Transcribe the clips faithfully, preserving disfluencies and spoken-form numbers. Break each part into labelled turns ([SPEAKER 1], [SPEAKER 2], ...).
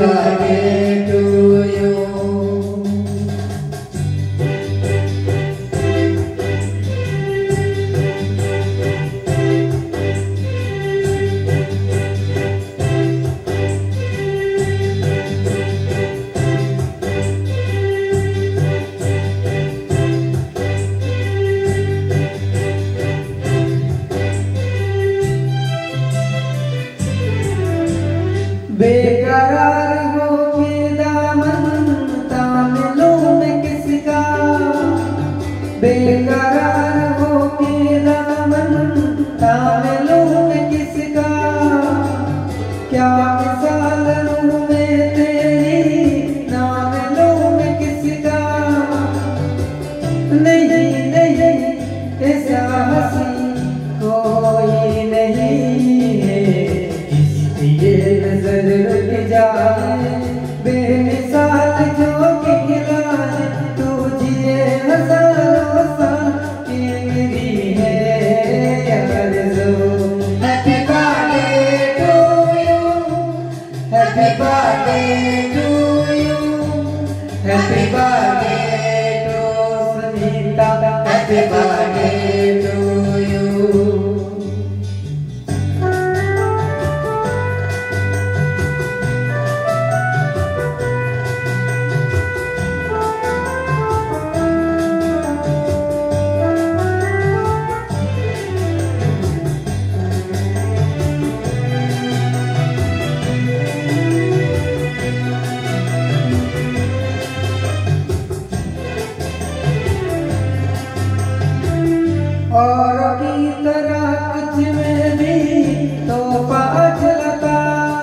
[SPEAKER 1] birthday to you. बेकरार हो के दामन तामिलों में किसका, बेकरार हो के दामन तामिलों में किसका, क्या मिसाल रूह में तेरी नामिलों में किसका, नहीं नहीं ऐसा हंसी कोई नहीं है, ये नजर रुक जाए बेमिसाल जो खिलाए, तुझे हजारों साल की मेरी है आरज़ू। Happy birthday to you, happy birthday to you, happy birthday to Sunita, happy birthday to you. और की तरह कुछ में भी तोहफा चलता,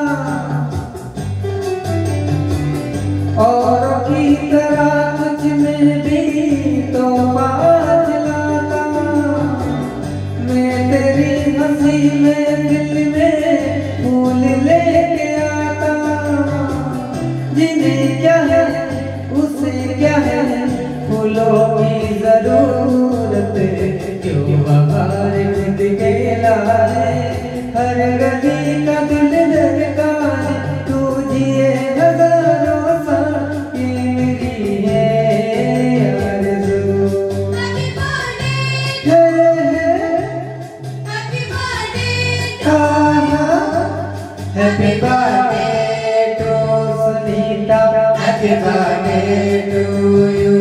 [SPEAKER 1] और की तरह कुछ में भी तोहफा चलता, मैं तेरी हंसी में दिल में फूल लेके आता, जिन्हें क्या है उसे क्या है फूलों की जरूरत, क्यों बहार खुद के लाए हर गली का दिल धड़काए, तुझे हजारों साल की मेरी है आरज़ू। Happy birthday to Sunita, happy birthday to you.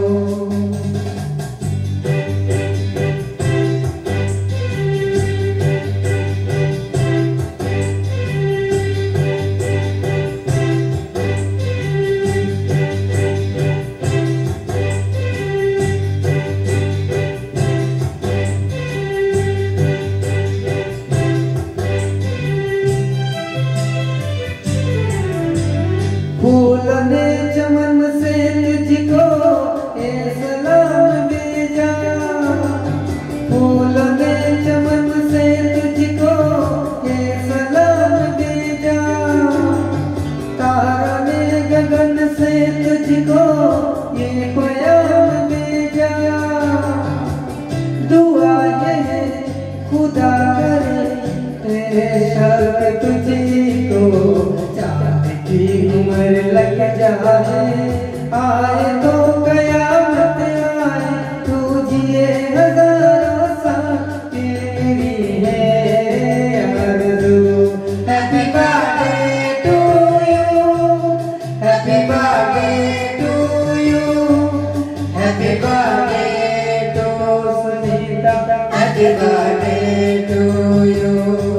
[SPEAKER 1] फूल ने चमन से तुझको ए सलाम भेजा, फूल ने चमन से तुझको ए सलाम भेजा, तारा ने गगन से तुझको ये प्याम भेजा, दुआ ये है खुदा करे तेरे शर्त तुझको की उम्र लग जाए, आए तो कयामत आए, तुझे हजारों साल की मेरी है आरज़ू। Happy birthday to you, happy birthday to you, happy birthday to Sunita, happy birthday to you.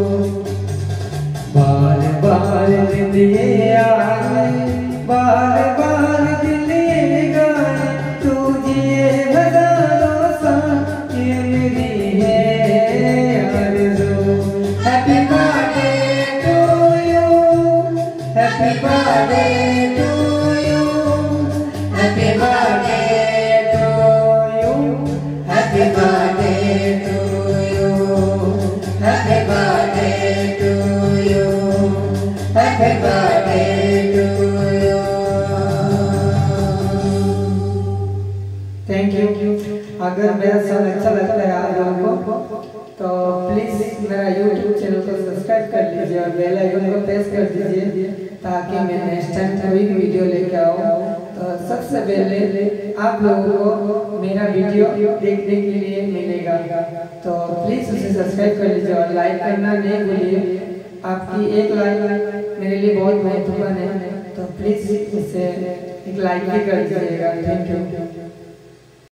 [SPEAKER 1] बार बार दिल ये आए, बार बार दिल ये गाए, तुझे हजारों साल की मेरी है आरज़ू। Happy birthday to you, happy birthday to you, happy birthday to you, happy birthday to you, happy birthday to you, happy birthday to you. Thank you. अगर मेरा सॉन्ग अच्छा लगता है आप लोगों को तो प्लीज़ मेरा यूट्यूब चैनल को सब्सक्राइब कर लीजिए और बेल आइकन को प्रेस कर दीजिए ताकि मैं नेक्स्ट टाइम कोई भी वीडियो लेकर आऊँ तो सबसे पहले आप लोगों को मेरा वीडियो देखने के लिए मिलेगा। तो प्लीज़ उसे सब्सक्राइब कर लीजिए और लाइक करना नहीं भूलिए। आपकी एक लाइक मेरे लिए बहुत महत्वपूर्ण है, तो प्लीज़ उसे एक लाइक भी कर दीजिएगा। Thank you.